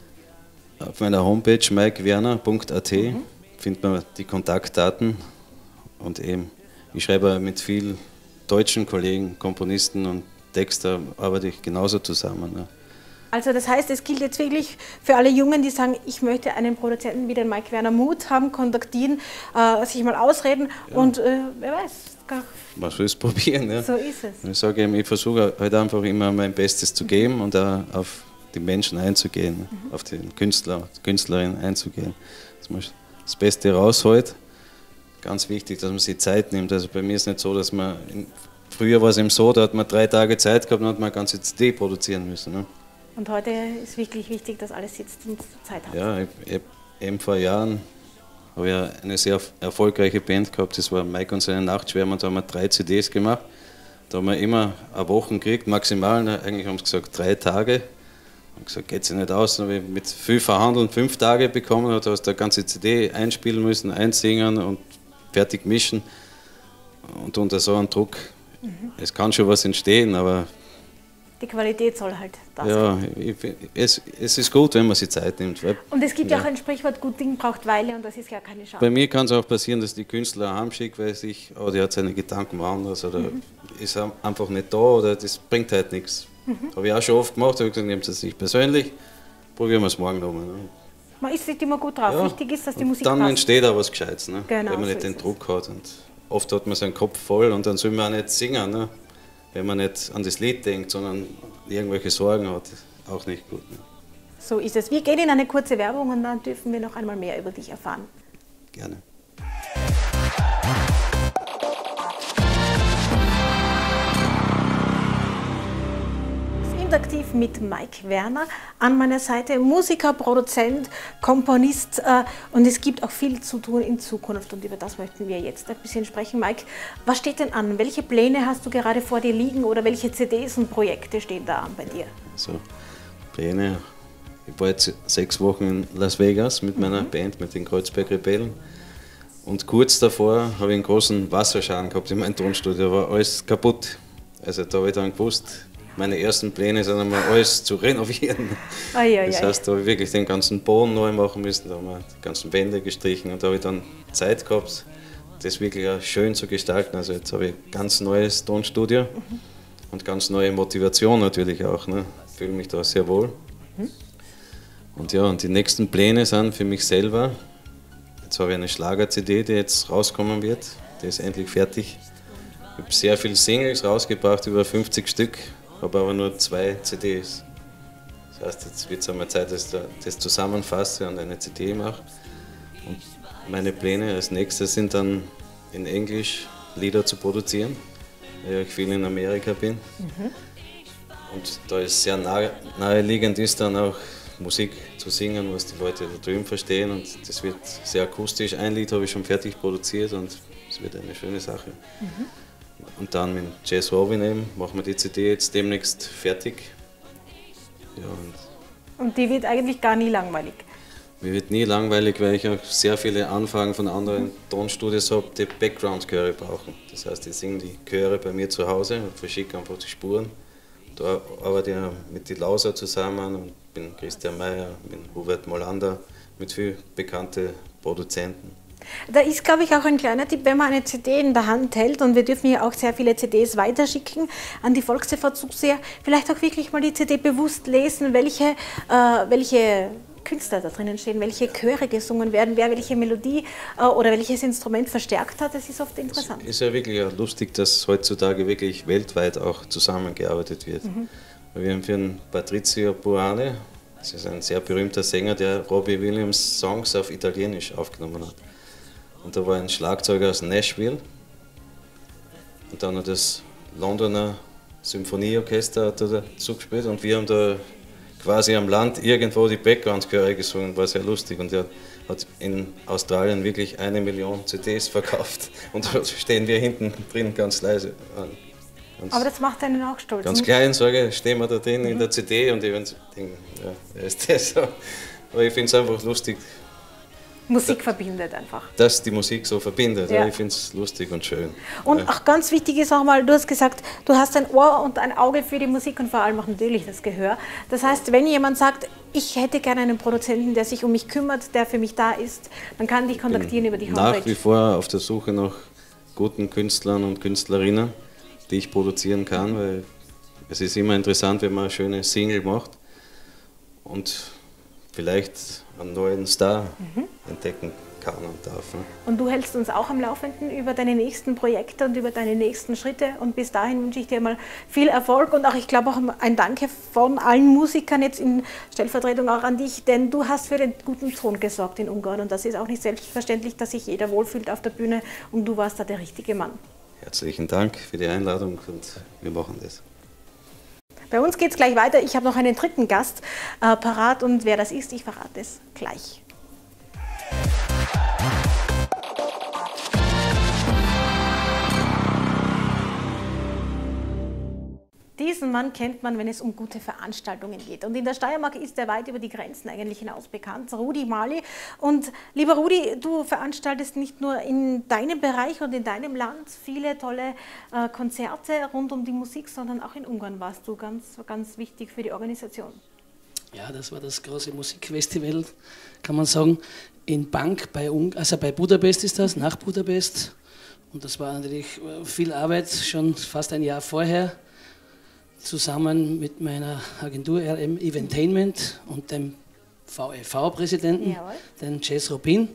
Auf meiner Homepage mike werner punkt a t mhm. findet man die Kontaktdaten und eben, ich schreibe mit vielen deutschen Kollegen, Komponisten und Texter, arbeite ich genauso zusammen. Ne? Also das heißt, es gilt jetzt wirklich für alle Jungen, die sagen, ich möchte einen Produzenten wie den Mike Werner Mut haben, kontaktieren, äh, sich mal ausreden ja. und äh, wer weiß. Man soll es probieren. Ja. So ist es. Ich sage eben, ich versuche halt einfach immer mein Bestes zu geben und auch auf die Menschen einzugehen, mhm. auf den Künstler, die Künstlerin einzugehen. Dass man das Beste rausholt. Ganz wichtig, dass man sich Zeit nimmt. Also bei mir ist es nicht so, dass man, in, früher war es eben so, da hat man drei Tage Zeit gehabt und hat man eine ganze C D produzieren müssen. Ne? Und heute ist wirklich wichtig, dass alles sitzt und Zeit hat. Ja, ich, ich, eben vor Jahren habe ich eine sehr erfolgreiche Band gehabt, das war Mike und seine Nachtschwärmer, da haben wir drei C Ds gemacht. Da haben wir immer eine Woche gekriegt, maximal, eigentlich haben sie gesagt drei Tage. Ich habe gesagt, geht sich nicht aus, dann habe ich mit viel Verhandeln fünf Tage bekommen, da hast du eine ganze C D einspielen müssen, einsingen und fertig mischen. Und unter so einem Druck, mhm. es kann schon was entstehen, aber die Qualität soll halt da ja, sein. Ich, es, es ist gut, wenn man sich Zeit nimmt. Weil, und es gibt ja ja auch ein Sprichwort, gut Ding braucht Weile und das ist ja keine Schande. Bei mir kann es auch passieren, dass die Künstler heimschickt, weil sich, oh, der hat seine Gedanken woanders oder mhm. ist einfach nicht da oder das bringt halt nichts. Mhm. Habe ich auch schon oft gemacht, habe ich gesagt, nehmt es sich persönlich, probieren wir es morgen nochmal. Ne? Man ist nicht immer gut drauf, ja. Wichtig ist, dass die Musik dann passt. Entsteht auch was Gescheites, ne? Genau, wenn man so nicht den es. Druck hat. Und oft hat man seinen Kopf voll und dann soll man auch nicht singen. Ne? Wenn man nicht an das Lied denkt, sondern irgendwelche Sorgen hat, auch nicht gut. Ne? So ist es. Wir gehen in eine kurze Werbung und dann dürfen wir noch einmal mehr über dich erfahren. Gerne. Aktiv mit Mike Werner an meiner Seite, Musiker, Produzent, Komponist äh, und es gibt auch viel zu tun in Zukunft und über das möchten wir jetzt ein bisschen sprechen. Mike, was steht denn an? Welche Pläne hast du gerade vor dir liegen oder welche C Ds und Projekte stehen da an bei dir? Also, Pläne, ich war jetzt sechs Wochen in Las Vegas mit meiner mhm. Band, mit den Kreuzberg Rebellen und kurz davor habe ich einen großen Wasserschaden gehabt in meinem Tonstudio, da war alles kaputt. Also da habe ich dann gewusst, meine ersten Pläne sind einmal alles zu renovieren. Ai, ai, das heißt, da habe ich wirklich den ganzen Boden neu machen müssen, da haben wir die ganzen Wände gestrichen und da habe ich dann Zeit gehabt, das wirklich auch schön zu gestalten. Also jetzt habe ich ein ganz neues Tonstudio mhm. und ganz neue Motivation natürlich auch. Ne? Ich fühle mich da sehr wohl. Mhm. Und ja, und die nächsten Pläne sind für mich selber. Jetzt habe ich eine Schlager-C D, die jetzt rauskommen wird. Die ist endlich fertig. Ich habe sehr viele Singles rausgebracht, über fünfzig Stück. Habe aber nur zwei C Ds. Das heißt, jetzt wird es einmal Zeit, dass ich das zusammenfasse und eine C D mache. Und meine Pläne als nächstes sind dann in Englisch Lieder zu produzieren, weil ich viel in Amerika bin. Mhm. Und da ist sehr nahe, naheliegend ist dann auch Musik zu singen, was die Leute da drüben verstehen. Und das wird sehr akustisch. Ein Lied habe ich schon fertig produziert und es wird eine schöne Sache. Mhm. Und dann mit Jazz Robin eben machen wir die C D jetzt demnächst fertig. Ja, und, und die wird eigentlich gar nie langweilig? Mir wird nie langweilig, weil ich auch sehr viele Anfragen von anderen Tonstudios habe, die Background-Chöre brauchen. Das heißt, die singen die Chöre bei mir zu Hause und verschicken einfach die Spuren. Da arbeite ich mit die Lauser zusammen und bin Christian Meyer, mit Hubert Molander, mit vielen bekannten Produzenten. Da ist, glaube ich, auch ein kleiner Tipp, wenn man eine C D in der Hand hält und wir dürfen hier auch sehr viele C Ds weiterschicken an die Volks-T V-Zuseher, vielleicht auch wirklich mal die C D bewusst lesen, welche, äh, welche Künstler da drinnen stehen, welche Chöre gesungen werden, wer welche Melodie äh, oder welches Instrument verstärkt hat, das ist oft interessant. Es ist ja wirklich auch lustig, dass heutzutage wirklich weltweit auch zusammengearbeitet wird. Mhm. Wir haben für einen Patrizio Buane, das ist ein sehr berühmter Sänger, der Robbie Williams Songs auf Italienisch aufgenommen hat. Und da war ein Schlagzeuger aus Nashville und dann hat das Londoner Symphonieorchester hat da dazu gespielt und wir haben da quasi am Land irgendwo die Background-Chöre gesungen, war sehr lustig und er hat in Australien wirklich eine Million C Ds verkauft und da stehen wir hinten drin ganz leise. Ganz, aber das macht einen auch stolz. Ganz klein, sage ich, stehen wir da drin mhm. in der C D und ich denke, ja, wer ist das so? Aber ich finde es einfach lustig. Musik da, verbindet einfach. Dass die Musik so verbindet, ja. Ich finde es lustig und schön. Und ja. auch ganz wichtig ist auch mal, du hast gesagt, du hast ein Ohr und ein Auge für die Musik und vor allem auch natürlich das Gehör. Das heißt, wenn jemand sagt, ich hätte gerne einen Produzenten, der sich um mich kümmert, der für mich da ist, dann kann dich kontaktieren über die Homepage. Nach wie vor auf der Suche nach guten Künstlern und Künstlerinnen, die ich produzieren kann, weil es ist immer interessant, wenn man eine schöne Single macht. und vielleicht einen neuen Star mhm. entdecken kann und darf. Ne? Und du hältst uns auch am Laufenden über deine nächsten Projekte und über deine nächsten Schritte. Und bis dahin wünsche ich dir mal viel Erfolg und auch, ich glaube, auch ein Danke von allen Musikern jetzt in Stellvertretung auch an dich, denn du hast für den guten Ton gesorgt in Ungarn und das ist auch nicht selbstverständlich, dass sich jeder wohlfühlt auf der Bühne und du warst da der richtige Mann. Herzlichen Dank für die Einladung und wir machen das. Bei uns geht es gleich weiter. Ich habe noch einen dritten Gast äh, parat und wer das ist, ich verrate es gleich. Diesen Mann kennt man, wenn es um gute Veranstaltungen geht. Und in der Steiermark ist er weit über die Grenzen eigentlich hinaus bekannt, Rudi Mali. Und lieber Rudi, du veranstaltest nicht nur in deinem Bereich und in deinem Land viele tolle äh, Konzerte rund um die Musik, sondern auch in Ungarn warst du ganz, ganz wichtig für die Organisation. Ja, das war das große Musikfestival, kann man sagen, in Bank, bei, Un also bei Budapest ist das, nach Budapest. Und das war natürlich viel Arbeit, schon fast ein Jahr vorher, zusammen mit meiner Agentur R M Eventainment und dem V E V-Präsidenten, den Jess Robin.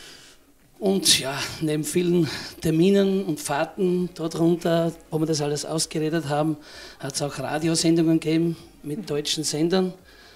Und ja, neben vielen Terminen und Fahrten darunter, wo wir das alles ausgeredet haben, hat es auch Radiosendungen gegeben mit deutschen Sendern,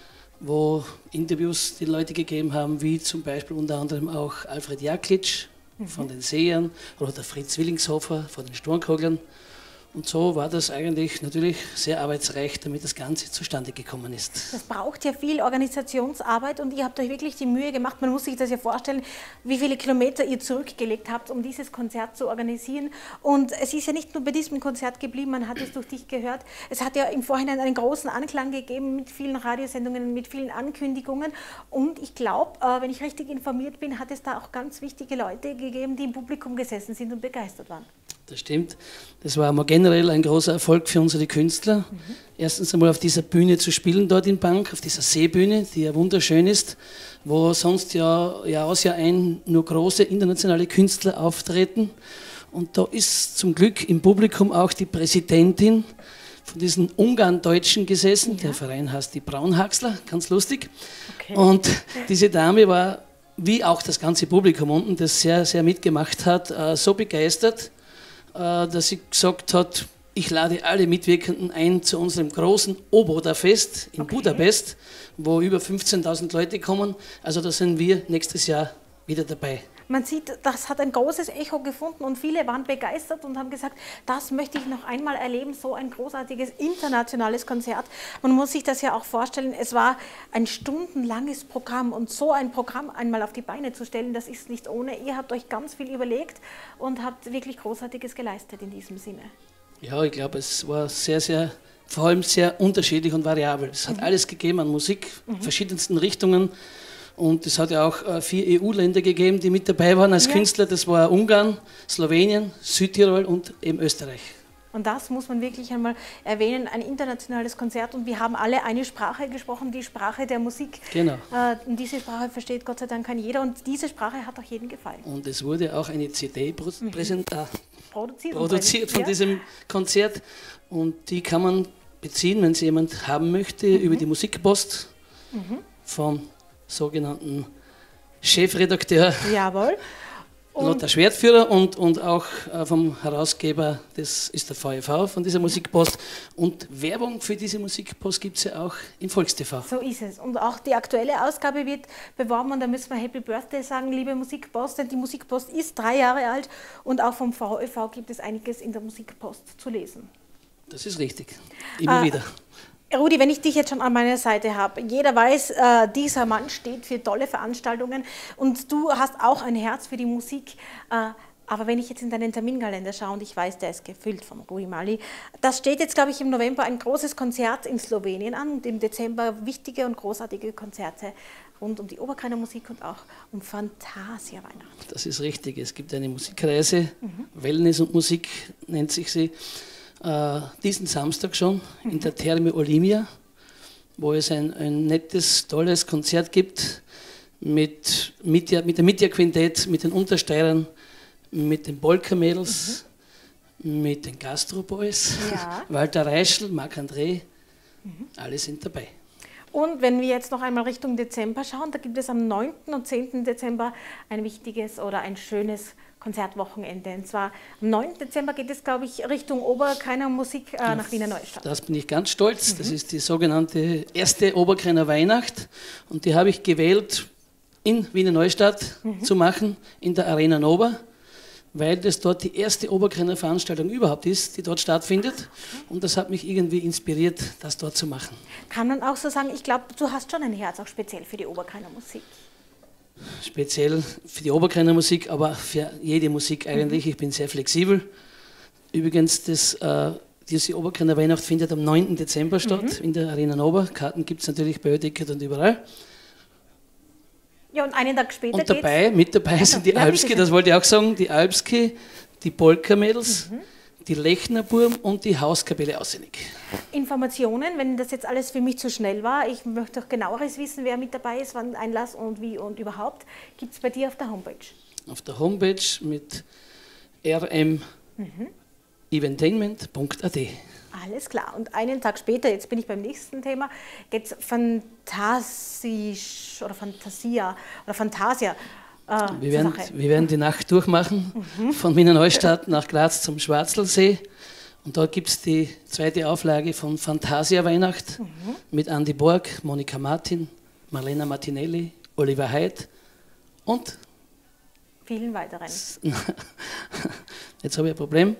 wo Interviews die Leute gegeben haben, wie zum Beispiel unter anderem auch Alfred Jaklitsch mhm. von den Sehern oder der Fritz Willingshofer von den Sturmkoglern. Und so war das eigentlich natürlich sehr arbeitsreich, damit das Ganze zustande gekommen ist. Das braucht ja viel Organisationsarbeit und ihr habt euch wirklich die Mühe gemacht. Man muss sich das ja vorstellen, wie viele Kilometer ihr zurückgelegt habt, um dieses Konzert zu organisieren. Und es ist ja nicht nur bei diesem Konzert geblieben, man hat es durch dich gehört. Es hat ja im Vorhinein einen großen Anklang gegeben mit vielen Radiosendungen, mit vielen Ankündigungen. Und ich glaube, wenn ich richtig informiert bin, hat es da auch ganz wichtige Leute gegeben, die im Publikum gesessen sind und begeistert waren. Das stimmt. Das war mal generell ein großer Erfolg für unsere Künstler. Mhm. Erstens einmal auf dieser Bühne zu spielen, dort in Bank, auf dieser Seebühne, die ja wunderschön ist, wo sonst ja Jahr aus Jahr ein nur große internationale Künstler auftreten. Und da ist zum Glück im Publikum auch die Präsidentin von diesen Ungarn-Deutschen gesessen. Ja. Der Verein heißt die Braunhaxler, ganz lustig. Okay. Und diese Dame war, wie auch das ganze Publikum unten, das sehr, sehr mitgemacht hat, so begeistert, dass sie gesagt hat, ich lade alle Mitwirkenden ein zu unserem großen Oboda-Fest in okay. Budapest, wo über fünfzehntausend Leute kommen. Also da sind wir nächstes Jahr wieder dabei. Man sieht, das hat ein großes Echo gefunden und viele waren begeistert und haben gesagt, das möchte ich noch einmal erleben, so ein großartiges internationales Konzert. Man muss sich das ja auch vorstellen, es war ein stundenlanges Programm und so ein Programm einmal auf die Beine zu stellen, das ist nicht ohne. Ihr habt euch ganz viel überlegt und habt wirklich Großartiges geleistet in diesem Sinne. Ja, ich glaube, es war sehr, sehr, vor allem sehr unterschiedlich und variabel. Es hat mhm. alles gegeben an Musik, mhm. verschiedensten Richtungen. Und es hat ja auch äh, vier E U-Länder gegeben, die mit dabei waren als ja. Künstler. Das war Ungarn, Slowenien, Südtirol und eben Österreich. Und das muss man wirklich einmal erwähnen, ein internationales Konzert. Und wir haben alle eine Sprache gesprochen, die Sprache der Musik. Genau. Äh, und diese Sprache versteht Gott sei Dank kein jeder. Und diese Sprache hat auch jedem gefallen. Und es wurde auch eine C D mhm. präsent, äh, produziert, produziert von ja. diesem Konzert. Und die kann man beziehen, wenn sie jemand haben möchte, mhm. über die Musikpost mhm. vom sogenannten Chefredakteur Jawohl. Lothar Schwertführer und, und auch äh, vom Herausgeber, das ist der V E V von dieser Musikpost. Und Werbung für diese Musikpost gibt es ja auch im Volkstv. So ist es. Und auch die aktuelle Ausgabe wird beworben und da müssen wir Happy Birthday sagen, liebe Musikpost, denn die Musikpost ist drei Jahre alt und auch vom V E V gibt es einiges in der Musikpost zu lesen. Das ist richtig, immer äh, wieder. Rudi, wenn ich dich jetzt schon an meiner Seite habe, jeder weiß, äh, dieser Mann steht für tolle Veranstaltungen und du hast auch ein Herz für die Musik. Äh, aber wenn ich jetzt in deinen Terminkalender schaue und ich weiß, der ist gefüllt von Rudi Mali, das steht jetzt, glaube ich, im November ein großes Konzert in Slowenien an und im Dezember wichtige und großartige Konzerte rund um die Oberkreiner Musik und auch um Fantasia Weihnachten. Das ist richtig. Es gibt eine Musikreise, mhm. Wellness und Musik nennt sich sie. Uh, diesen Samstag schon in der Therme Olimia, wo es ein, ein nettes, tolles Konzert gibt mit, mit, der, mit der Mitja-Quintett, mit den Untersteirern, mit den Polka-Mädels, mhm. mit den Gastro-Boys, ja. Walter Reischl, Marc-André, mhm. alle sind dabei. Und wenn wir jetzt noch einmal Richtung Dezember schauen, da gibt es am neunten und zehnten Dezember ein wichtiges oder ein schönes Konzertwochenende. Und zwar am neunten Dezember geht es, glaube ich, Richtung Oberkreiner Musik äh, nach Wiener Neustadt. Das bin ich ganz stolz. Mhm. Das ist die sogenannte erste Oberkreiner Weihnacht. Und die habe ich gewählt, in Wiener Neustadt mhm. zu machen, in der Arena Nova, weil das dort die erste Oberkreiner Veranstaltung überhaupt ist, die dort stattfindet. Und das hat mich irgendwie inspiriert, das dort zu machen. Kann man auch so sagen, ich glaube, du hast schon ein Herz auch speziell für die Oberkreiner Musik. Speziell für die Oberkreiner Musik, aber für jede Musik eigentlich. Ich bin sehr flexibel. Übrigens, das, äh, diese Oberkreiner Weihnacht findet am neunten Dezember statt, mhm. in der Arena Nova. Karten gibt es natürlich bei Oeticket und überall. Ja, und einen Tag später Und dabei, geht's? mit dabei sind die ja, Alpski, das wollte ich auch sagen, die Alpski, die Polka-Mädels, mhm. die Lechner-Burm und die Hauskapelle Ausenig. Informationen, wenn das jetzt alles für mich zu schnell war, ich möchte auch genaueres wissen, wer mit dabei ist, wann Einlass und wie und überhaupt, gibt es bei dir auf der Homepage? Auf der Homepage mit r m eventainment punkt a t. Alles klar. Und einen Tag später, jetzt bin ich beim nächsten Thema, geht es fantasisch oder Fantasia oder Fantasia. Äh, wir, werden, wir werden die Nacht durchmachen, mhm. von Wiener Neustadt nach Graz zum Schwarzelsee. Und dort gibt es die zweite Auflage von Fantasia Weihnacht mhm. mit Andi Borg, Monika Martin, Marlena Martinelli, Oliver Heid und vielen weiteren. Jetzt habe ich ein Problem.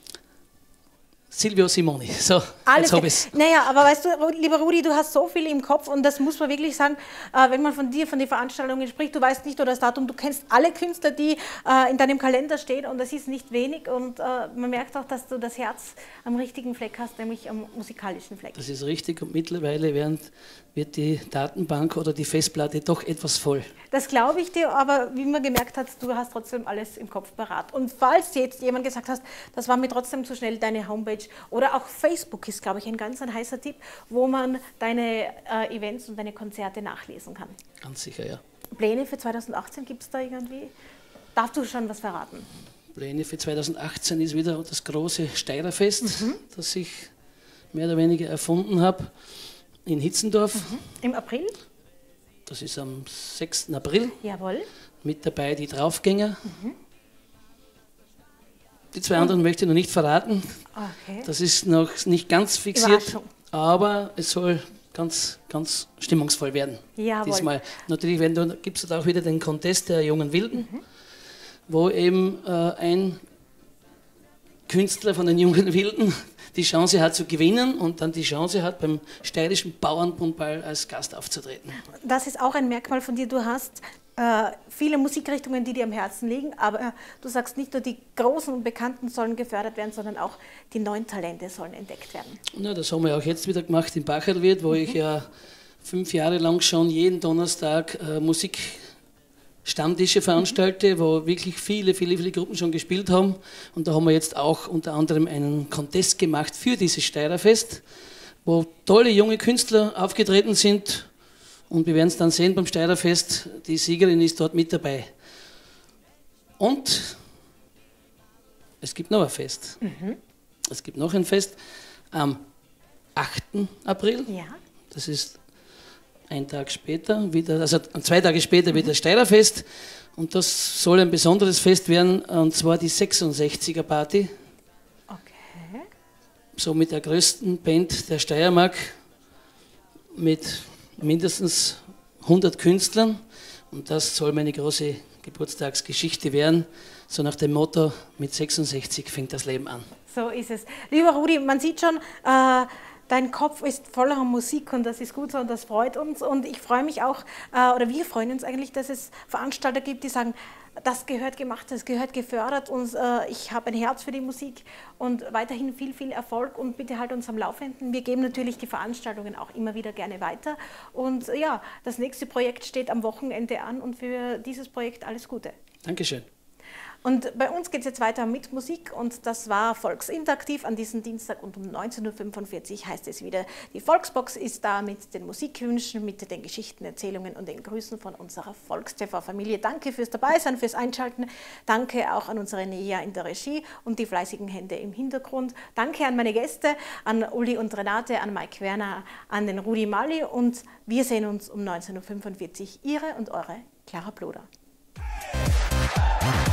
Silvio Simoni. So, Alles jetzt habe ich es. Naja, aber weißt du, lieber Rudi, du hast so viel im Kopf und das muss man wirklich sagen, äh, wenn man von dir, von den Veranstaltungen spricht, du weißt nicht nur das Datum, du kennst alle Künstler, die äh, in deinem Kalender stehen und das ist nicht wenig und äh, man merkt auch, dass du das Herz am richtigen Fleck hast, nämlich am musikalischen Fleck. Das ist richtig und mittlerweile werden, wird die Datenbank oder die Festplatte doch etwas voll. Das glaube ich dir, aber wie man gemerkt hat, du hast trotzdem alles im Kopf parat. Und falls jetzt jemand gesagt hat, das war mir trotzdem zu schnell, deine Homepage oder auch Facebook ist, glaube ich, ein ganz ein heißer Tipp, wo man deine äh, Events und deine Konzerte nachlesen kann. Ganz sicher, ja. Pläne für zweitausendachtzehn gibt es da irgendwie? Darfst du schon was verraten? Pläne für zweitausendachtzehn ist wieder das große Steirerfest, mhm. das ich mehr oder weniger erfunden habe, in Hitzendorf. Mhm. Im April? Das ist am sechsten April. Jawohl. Mit dabei die Draufgänger. Mhm. Die zwei anderen möchte ich noch nicht verraten. Okay. Das ist noch nicht ganz fixiert, aber es soll ganz, ganz stimmungsvoll werden. Jawohl. Diesmal. Natürlich gibt es auch wieder den Contest der jungen Wilden, mhm. wo eben äh, ein Künstler von den jungen Wilden die Chance hat zu gewinnen und dann die Chance hat, beim steirischen Bauernbundball als Gast aufzutreten. Das ist auch ein Merkmal von dir. Du hast äh, viele Musikrichtungen, die dir am Herzen liegen, aber äh, du sagst nicht nur, die Großen und Bekannten sollen gefördert werden, sondern auch die neuen Talente sollen entdeckt werden. Na, das haben wir auch jetzt wieder gemacht in Bacherlwirt, wo mhm. ich ja fünf Jahre lang schon jeden Donnerstag äh, Musik Stammtische veranstalte, wo wirklich viele, viele, viele Gruppen schon gespielt haben. Und da haben wir jetzt auch unter anderem einen Contest gemacht für dieses Steirerfest, wo tolle junge Künstler aufgetreten sind. Und wir werden es dann sehen beim Steirerfest, die Siegerin ist dort mit dabei. Und es gibt noch ein Fest. Mhm. Es gibt noch ein Fest am achten April. Ja. Das ist ein Tag später, wieder, also zwei Tage später wieder das Steirerfest und das soll ein besonderes Fest werden, und zwar die sechsundsechziger Party. Okay. So mit der größten Band der Steiermark mit mindestens hundert Künstlern und das soll meine große Geburtstagsgeschichte werden, so nach dem Motto, mit sechsundsechzig fängt das Leben an. So ist es. Lieber Rudi, man sieht schon, äh, dein Kopf ist voller Musik und das ist gut so und das freut uns und ich freue mich auch, äh, oder wir freuen uns eigentlich, dass es Veranstalter gibt, die sagen, das gehört gemacht, das gehört gefördert und äh, ich habe ein Herz für die Musik und weiterhin viel, viel Erfolg und bitte halt uns am Laufenden. Wir geben natürlich die Veranstaltungen auch immer wieder gerne weiter und äh, ja, das nächste Projekt steht am Wochenende an und für dieses Projekt alles Gute. Dankeschön. Und bei uns geht es jetzt weiter mit Musik und das war Volksinteraktiv an diesem Dienstag und um neunzehn Uhr fünfundvierzig heißt es wieder, die Volksbox ist da mit den Musikwünschen, mit den Geschichten, Erzählungen und den Grüßen von unserer Volks-T V-Familie. Danke fürs Dabeisein, fürs Einschalten. Danke auch an unsere Nea in der Regie und die fleißigen Hände im Hintergrund. Danke an meine Gäste, an Uli und Renate, an Mike Werner, an den Rudi Mali und wir sehen uns um neunzehn Uhr fünfundvierzig. Ihre und eure Clara Bloder.